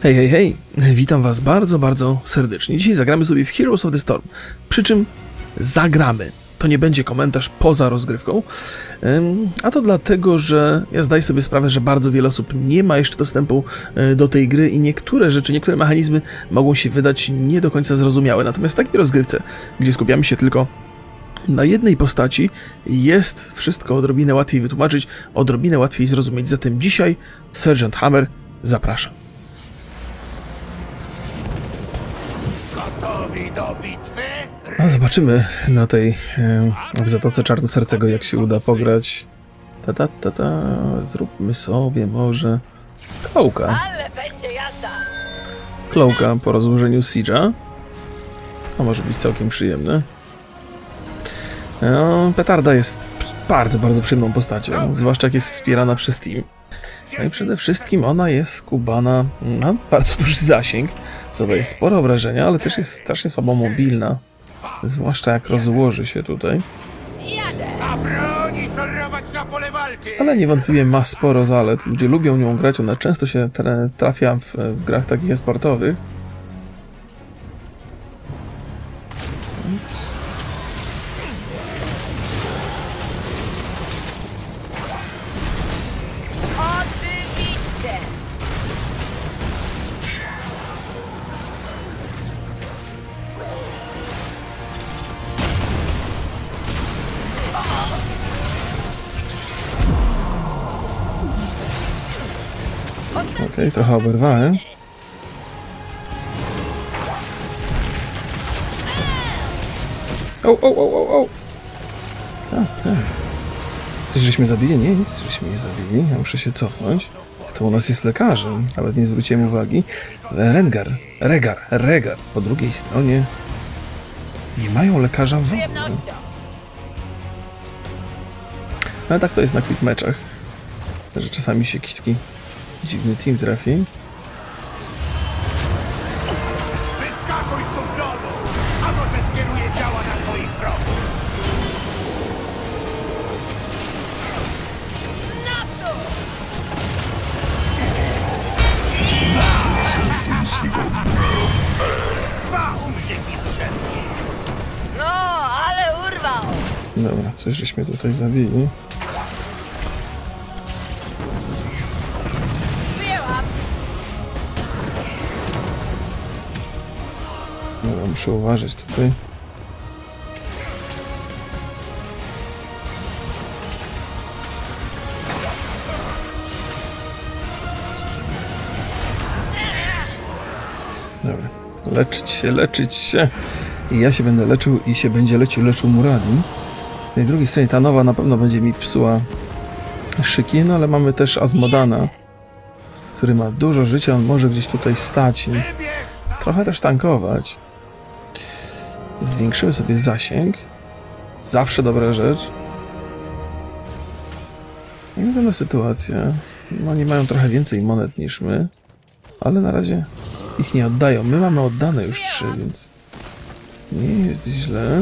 Hej, hej, hej! Witam was bardzo, bardzo serdecznie. Dzisiaj zagramy sobie w Heroes of the Storm. Przy czym zagramy. To nie będzie komentarz poza rozgrywką. A to dlatego, że ja zdaję sobie sprawę, że bardzo wiele osób nie ma jeszcze dostępu do tej gry i niektóre rzeczy, niektóre mechanizmy mogą się wydać nie do końca zrozumiałe. Natomiast w takiej rozgrywce, gdzie skupiamy się tylko na jednej postaci, jest wszystko odrobinę łatwiej wytłumaczyć, odrobinę łatwiej zrozumieć. Zatem dzisiaj Sergeant Hammer zapraszam. Do bitwy? A zobaczymy na tej w Zatoce Czarnosercego, jak się uda pograć. Zróbmy sobie może Cloaka. Ale będzie jazda! Cloaka po rozłożeniu Siege'a. To może być całkiem przyjemne. Petarda jest bardzo, bardzo przyjemną postacią, zwłaszcza jak jest wspierana przez Team. No i przede wszystkim ona jest skubana, ma bardzo duży zasięg, zadaje sporo obrażenia, ale też jest strasznie słabo mobilna. Zwłaszcza jak rozłoży się tutaj. Zabroni szorować na pole walki! Ale niewątpliwie ma sporo zalet. Ludzie lubią nią grać, ona często się trafia w grach takich e-sportowych. Oczywiście! Okej, trochę oberwałem. O! A, tak. Coś żeśmy zabili? Nie, nic żeśmy nie zabili. Ja muszę się cofnąć. Kto u nas jest lekarzem? Nawet nie zwróciłem uwagi. Regar. Po drugiej stronie nie mają lekarza w ogóle. Ale tak to jest na quick matchach, że czasami się jakiś taki dziwny team trafi. Wyskakuj z dumplonu! A może skieruje działa na twoich wrogów! Dwa umrzyki zrzędnie! No, ale urwał! Dobra, coś żeśmy tutaj zabili. Wyjęłam! Dobra, muszę uważać tutaj. Dobra, leczyć się. I ja się będę leczył i się będzie leczył Muradin. Z tej drugiej stronie ta nowa na pewno będzie mi psuła szyki, no ale mamy też Azmodana, który ma dużo życia, on może gdzieś tutaj stać i trochę też tankować. Zwiększymy sobie zasięg. Zawsze dobra rzecz. Jak wygląda sytuacja? No, oni mają trochę więcej monet niż my, ale na razie ich nie oddają. My mamy oddane już 3, więc nie jest źle.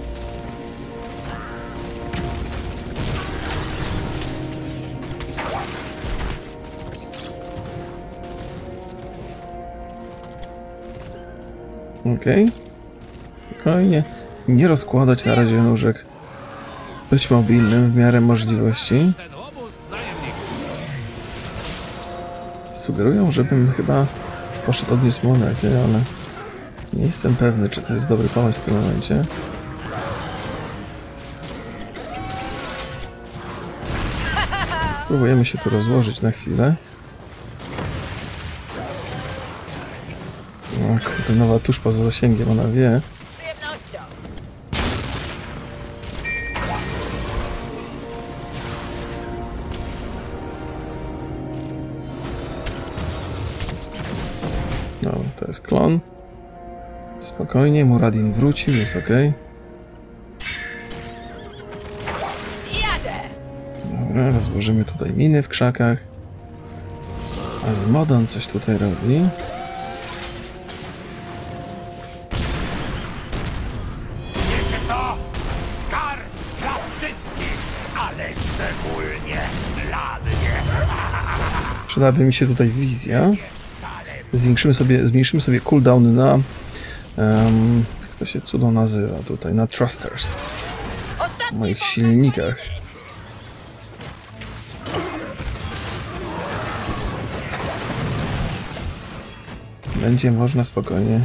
Okej. Spokojnie. Nie rozkładać na razie nóżek. Być mobilnym w miarę możliwości. Sugerują, żebym chyba poszedł odniósł monety, ale nie jestem pewny, czy to jest dobry pomysł w tym momencie. Spróbujemy się tu rozłożyć na chwilę. O kurde, nowa tuż poza zasięgiem, ona wie. Z przyjemnością! No, to jest klon. Spokojnie, Muradin wrócił, jest ok. Jadę! Dobra, rozłożymy tutaj miny w krzakach. Azmodan coś tutaj robi. Wiecie co? Skarb dla wszystkich, ale szczególnie dla mnie! Przydałaby mi się tutaj wizja. Zmniejszymy sobie cooldown na... jak to się cudo nazywa tutaj? Na thrusters. W moich silnikach. Będzie można spokojnie...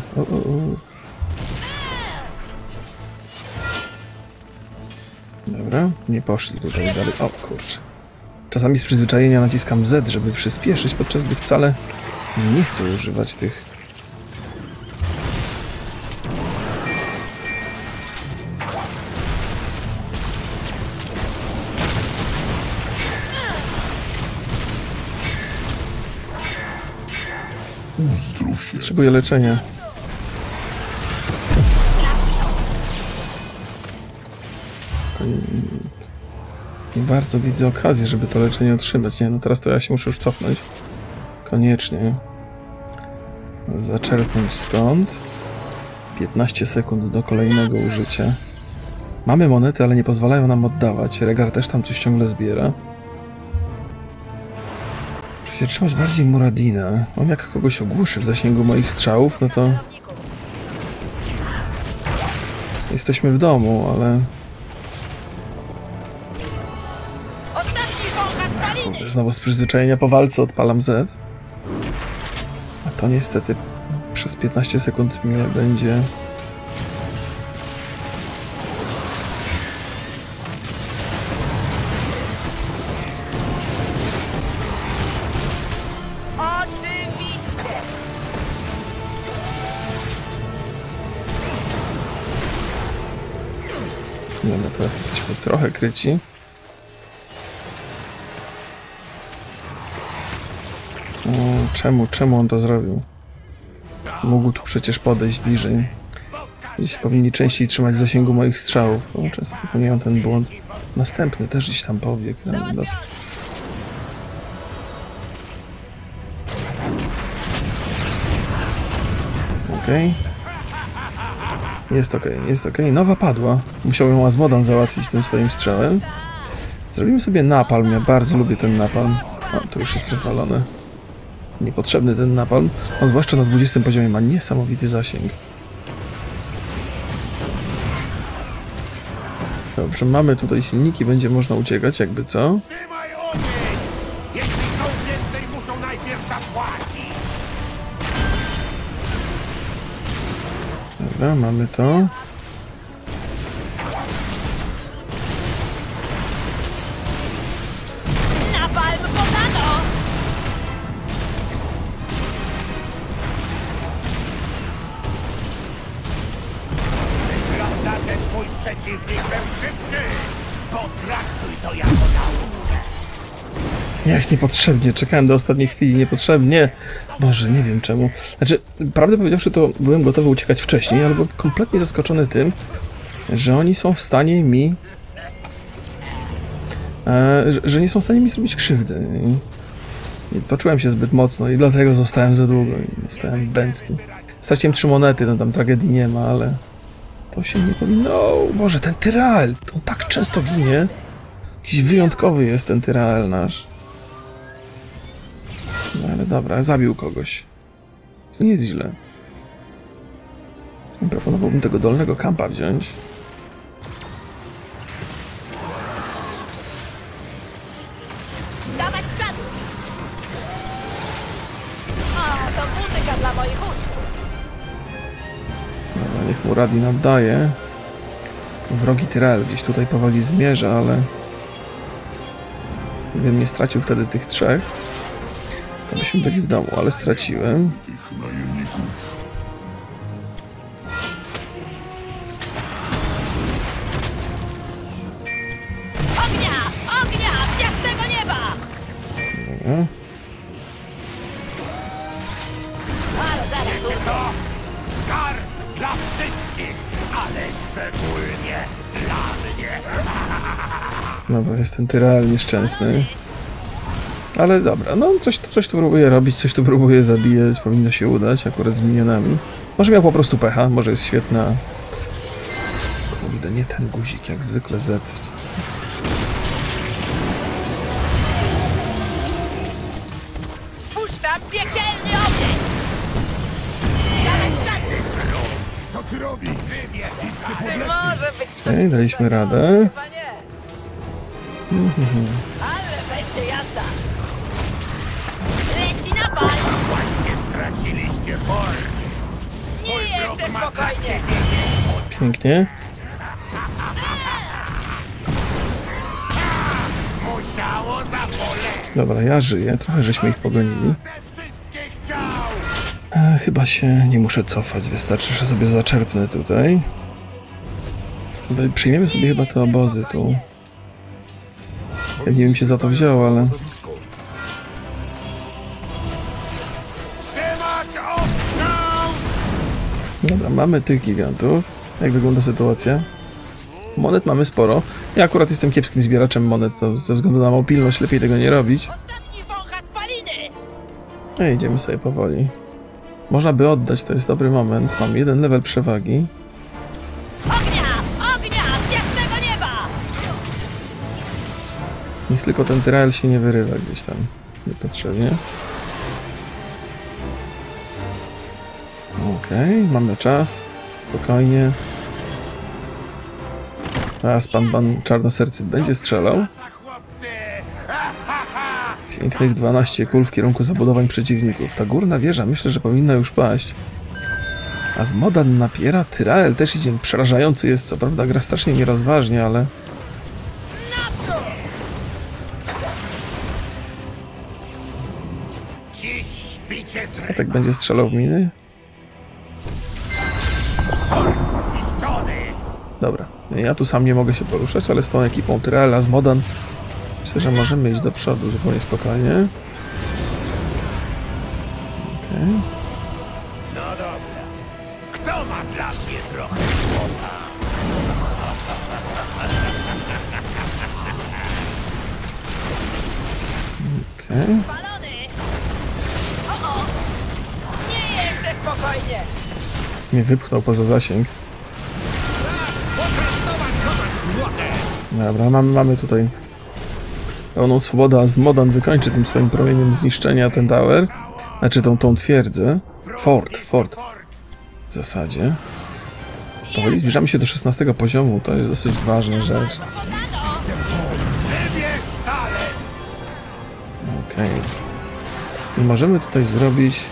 Dobra, nie poszli tutaj dalej. O kurczę. Czasami z przyzwyczajenia naciskam Z, żeby przyspieszyć, podczas gdy wcale nie chcę używać tych... Potrzebuję leczenia. Nie bardzo widzę okazji, żeby to leczenie otrzymać. Nie, no teraz to ja się muszę już cofnąć. Koniecznie. Zaczerpnąć stąd. 15 sekund do kolejnego użycia. Mamy monety, ale nie pozwalają nam oddawać. Regar też tam coś ciągle zbiera. Muszę się trzymać bardziej Muradina. On jak kogoś ogłuszy w zasięgu moich strzałów, no to... Jesteśmy w domu, ale... Kurde, znowu z przyzwyczajenia po walce odpalam Z. A to niestety przez 15 sekund mnie będzie... Dobra, teraz jesteśmy trochę kryci. Czemu on to zrobił? Mógł tu przecież podejść bliżej. Gdzieś powinni częściej trzymać w zasięgu moich strzałów. Bo często popełniają ten błąd. Następny też gdzieś tam pobiegł. Okej. Jest okej, jest okej. Nowa padła. Musiał ją Azmodan załatwić tym swoim strzałem. Zrobimy sobie napalm. Ja bardzo lubię ten napalm. O, tu już jest rozwalone. Niepotrzebny ten napalm. On zwłaszcza na 20 poziomie ma niesamowity zasięg. Dobrze, mamy tutaj silniki, będzie można uciekać, jakby co. Trzymaj ogień! Jeśli chcą więcej, muszą najpierw zapłacić! Dobra, mamy to. Napalm podano! Wygląda, że twój przeciwnik był szybszy! Potraktuj to jako naukę! Jak niepotrzebnie, czekałem do ostatniej chwili, niepotrzebnie. Boże, nie wiem czemu. Znaczy, prawdę powiedziawszy, to byłem gotowy uciekać wcześniej, ale byłem kompletnie zaskoczony tym, że oni są w stanie mi... że nie są w stanie mi zrobić krzywdy. I poczułem się zbyt mocno i dlatego zostałem za długo i dostałem bęcki. Straciłem 3 monety, no tam tragedii nie ma, ale... To się nie powinno... O Boże, ten Tyrael! On tak często ginie. Jakiś wyjątkowy jest ten Tyrael nasz. No ale dobra, zabił kogoś. To nie jest źle. Proponowałbym tego dolnego kampa wziąć. Dawać czadu! O, to muzyka dla moich uszu! Dobra, niech Muradin oddaje. Wrogi Tyrael gdzieś tutaj powoli zmierza, ale... Gdybym nie stracił wtedy tych 3, to byśmy byli w domu, ale straciłem. Ognia! Ognia! Z jasnego nieba! Dobra. Ale zaraz tu... To skarb dla wszystkich, ale szczególnie dla mnie! Dobra, jest ten Tyrael nieszczęsny. Ale dobra, no coś tu próbuję robić, coś tu próbuję zabijać, powinno się udać, akurat z minionami. Może miał po prostu pecha, może jest świetna... Kurde, nie ten guzik, jak zwykle Z wciskam. Puszczam piekielny ogień! robi? Czy może być coś Okej, daliśmy innego? radę. Chyba nie. Ale będzie jazda. Leci na bal. Właśnie straciliście port. Nie jeszcze spokojnie. Pięknie. Musiało zaboleć. Dobra, ja żyję. Trochę żeśmy ich pogonili. Ze wszystkich ciał. Chyba się nie muszę cofać. Wystarczy, że sobie zaczerpnę tutaj. Przyjmiemy sobie chyba te obozy tu. Ja nie wiem, się za to wziął, ale... Trzymać ostrzał. Dobra, mamy tych gigantów. Jak wygląda sytuacja? Monet mamy sporo. Ja akurat jestem kiepskim zbieraczem monet, to ze względu na mobilność lepiej tego nie robić. Ostatni wącha spaliny. No idziemy sobie powoli. Można by oddać, to jest dobry moment. Mam 1 level przewagi. Ognia! Ognia! Z jasnego nieba! Niech tylko ten Tyrael się nie wyrywa gdzieś tam niepotrzebnie. Okej, mamy czas. Spokojnie. Teraz pan Czarnosercy będzie strzelał. Za chłopcy. Ha, ha, ha. Pięknych 12 kul w kierunku zabudowań przeciwników. Ta górna wieża myślę, że powinna już paść. A z Modan napiera. Tyrael też idzie. Przerażający jest, co prawda gra strasznie nierozważnie, ale... Dziś śpicie z Statek będzie strzelał w miny? zniszczony. Dobra. Ja tu sam nie mogę się poruszać, ale z tą ekipą Tyraela, z Modan myślę, że możemy iść do przodu zupełnie spokojnie. Okej. No dobra. Kto ma dla mnie trochę złota? Okej. Balony! O! Nie jeszcze spokojnie! Mnie wypchnął poza zasięg. Dobra, mamy tutaj pełną swobodę, a z Modan wykończy tym swoim promieniem zniszczenia ten tower. Znaczy tą twierdzę. Fort. W zasadzie. Powoli zbliżamy się do 16 poziomu, to jest dosyć ważna rzecz. Wybierz talent. Okej. I możemy tutaj zrobić...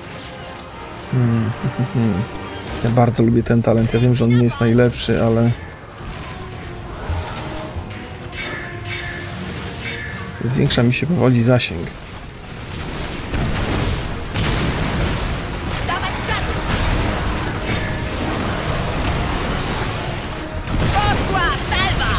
Ja bardzo lubię ten talent, ja wiem, że on nie jest najlepszy, ale... Zwiększa mi się powoli zasięg. Dawać czas! Poszła salwa!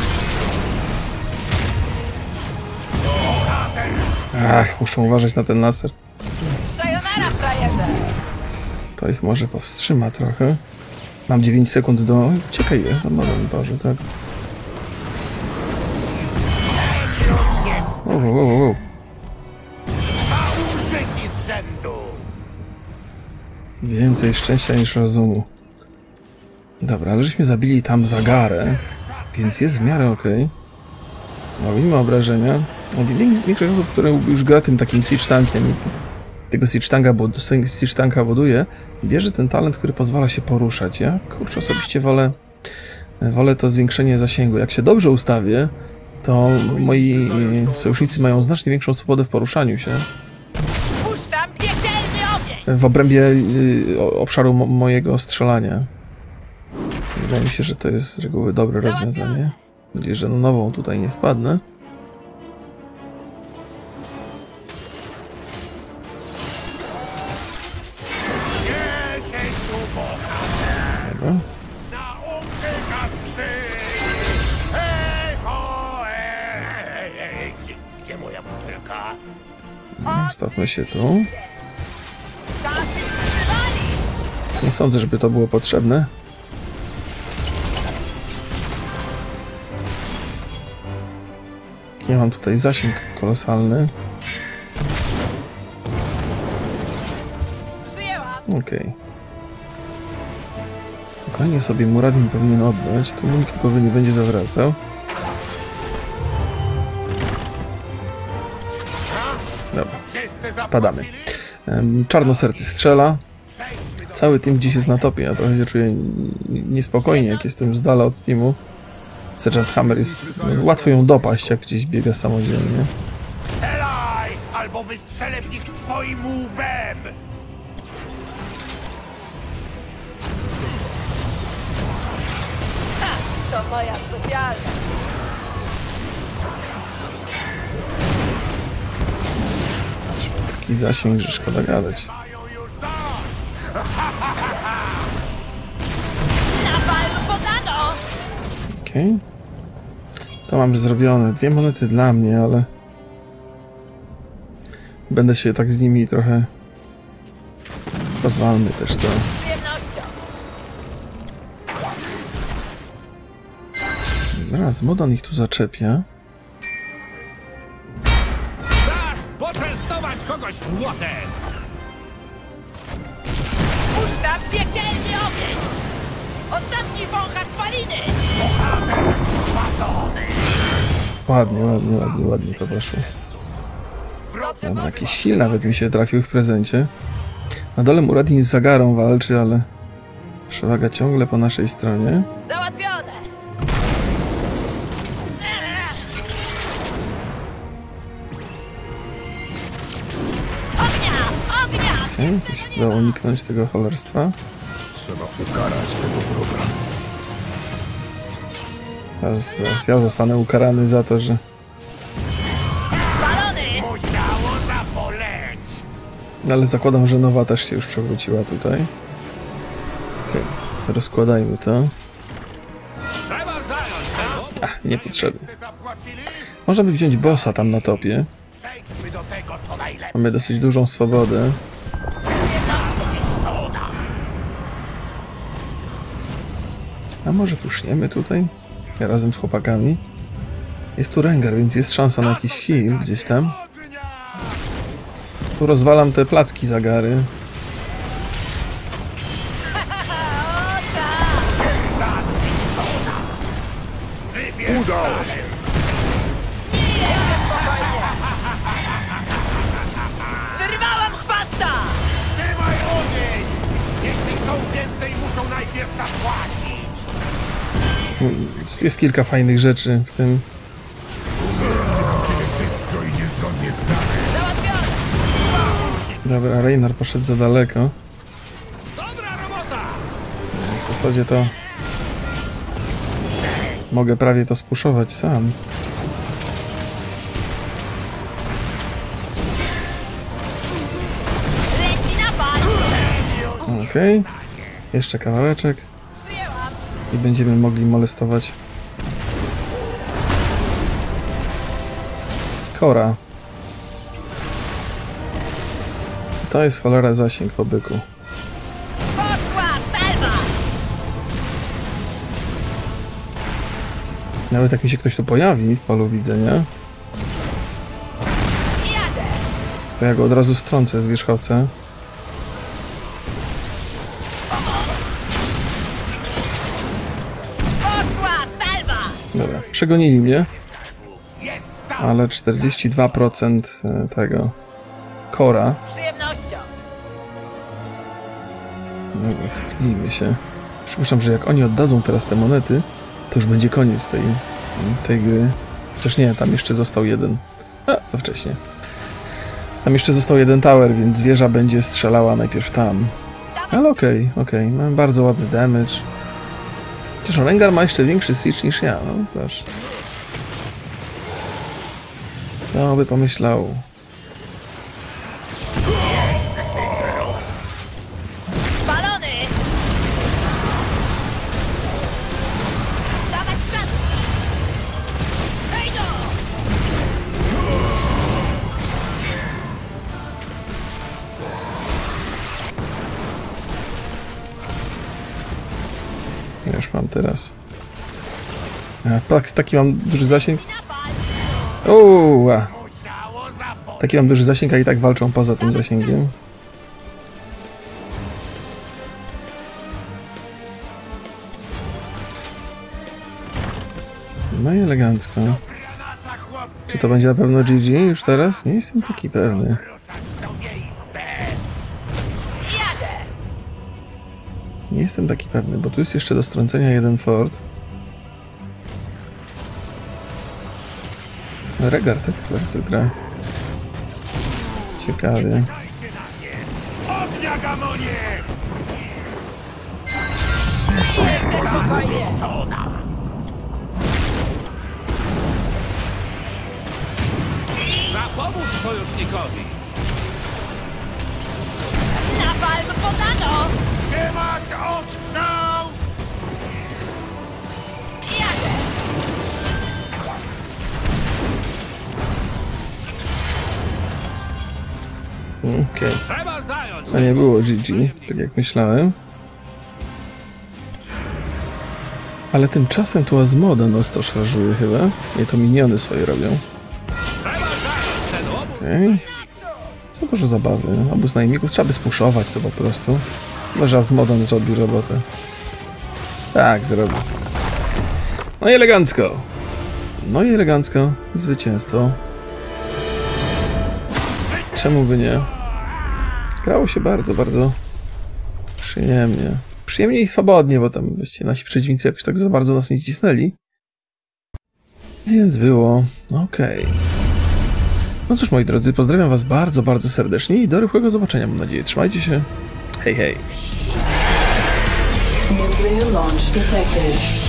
Ach, muszę uważać na ten laser. Sayonara, frajerze! To ich może powstrzyma trochę. Mam 9 sekund do... Czekaj, jest za mało, Boże, tak. Wow. A użyki z rzędu. Więcej szczęścia niż rozumu. Dobra, ale żeśmy zabili tam Zagarę, więc jest w miarę okej. No, mimo obrażenia. Większość osób, które już gra tym takim siege tankiem, tego siege tanka buduje, bierze ten talent, który pozwala się poruszać. Ja, kurczę, osobiście wolę to zwiększenie zasięgu. Jak się dobrze ustawię, to moi sojusznicy mają znacznie większą swobodę w poruszaniu się. Puszczam piekielny ogień! W obrębie obszaru mojego strzelania. Wydaje mi się, że to jest z reguły dobre rozwiązanie. Mam nadzieję, że na nową tutaj nie wpadnę. Dobra. Naukę skrzyń! Hej, ho, ej. Gdzie moja butelka? Stawmy się tu. Czasy przywali! Nie sądzę, żeby to było potrzebne. Ja mam tutaj zasięg kolosalny. Przyjęłam! Okej. Spokojnie sobie Muradin powinien oddać. Tu nikt głowy nie będzie zawracał. Dobra, Wszyscy spadamy. zapłacili? Czarnosercy strzela. Cały team gdzieś jest na topie, ja trochę się czuję niespokojnie, jak jestem z dala od teamu. Sergeant Hammer jest... łatwo ją dopaść, jak gdzieś biega samodzielnie. Strzelaj, albo wystrzelę w nich twoim łbem! Ha! To moja sypialnia. Taki zasięg, że szkoda gadać. Mają już dość! Na balu podano! Okej. To mamy zrobione. 2 monety dla mnie, ale... będę się tak z nimi trochę... pozwalmy też to. Z przyjemnością. Raz, Modan ich tu zaczepia. Czas poczęstować kogoś młotem! Puszczam piekielny ogień! Ostatni wącha spaliny! Ładnie to poszło. Tam jakiś heal nawet mi się trafił w prezencie. Na dole Muradin z Zagarą walczy, ale przewaga ciągle po naszej stronie. Załatwione! Ognia! Ognia! Okej, tu się udało uniknąć tego cholerstwa. Trzeba ukarać tego wroga. Zaraz ja zostanę ukarany za to, że... Balony! Musiało zaboleć! Ale zakładam, że nowa też się już przewróciła tutaj. Okej, rozkładajmy to. Trzeba zająć! Niepotrzebne. Zapłacili? Można by wziąć bossa tam na topie. Przejdźmy do tego, co najlepsze. Mamy dosyć dużą swobodę. A może puszniemy tutaj? Razem z chłopakami. Jest tu Rengar, więc jest szansa na jakiś heal gdzieś tam. Ognia! Tu rozwalam te placki Zagary. Udało się! Wyrwałam chwasta! Trzymaj ogień! Jeśli chcą więcej, muszą najpierw zapłacić! Jest kilka fajnych rzeczy w tym. Wszystko idzie zgodnie z planem. Załatwione! Dobra, Reynard poszedł za daleko. Dobra robota! W zasadzie to... mogę prawie to spuszować sam. Leci na bal! Okej. Jeszcze kawałeczek. Przyjęłam! I będziemy mogli molestować Kora. To jest cholera zasięg po byku. Poszła! Selwa! Nawet jak mi się ktoś tu pojawi w polu widzenia, Jadę! to ja go od razu strącę z wierzchowca. Poszła! Selwa! Dobra, przegonili mnie, Jest tam! ale 42% tego Kora. Z przyjemnością! Dobra, cofnijmy się. Przypuszczam, że jak oni oddadzą teraz te monety, to już będzie koniec tej gry. Chociaż nie, tam jeszcze został jeden. A, za wcześnie. Tam jeszcze został jeden tower, więc wieża będzie strzelała najpierw tam. Ale okej. Mamy bardzo ładny damage. Chociaż Rengar ma jeszcze większy siege niż ja, no proszę. Kto by pomyślał? Balony! Dawać czas! Hej no! Ja już mam teraz. Taki mam duży zasięg. Musiało zaboleć! Taki mam duży zasięg, a i tak walczą poza tym zasięgiem. No i elegancko. Granata, chłopcy! Czy to będzie na pewno GG już teraz? Nie jestem taki pewny. Ruszać to miejsce! Jadę! Nie jestem taki pewny, bo tu jest jeszcze do strącenia jeden fort. Regar tak bardzo gra. Ciekawie. Ognia, Gamonie! Na pomóż sojusznikowi! Napalm podano! Trzymać ostrzał! Jadę! Okej. Trzeba zająć! To nie było GG, tak jak myślałem. Ale tymczasem tu Azmodan ostro szarżuje chyba. Nie, to miniony swoje robią. Trzeba zająć ten obóz! Okej. Co dużo zabawy. Obóz najemników trzeba by spuszować to po prostu. Chyba, że Azmodan zrobi robotę. Tak, zrobi. No i elegancko. No i elegancko. Zwycięstwo. Czemu by nie? Grało się bardzo, bardzo przyjemnie. Przyjemnie i swobodnie, bo tam właściwie nasi przeciwnicy jakoś tak za bardzo nas nie cisnęli. Więc było okej. No cóż, moi drodzy, pozdrawiam was bardzo, bardzo serdecznie i do rychłego zobaczenia, mam nadzieję. Trzymajcie się. Hej, hej. Nuclear launch detected.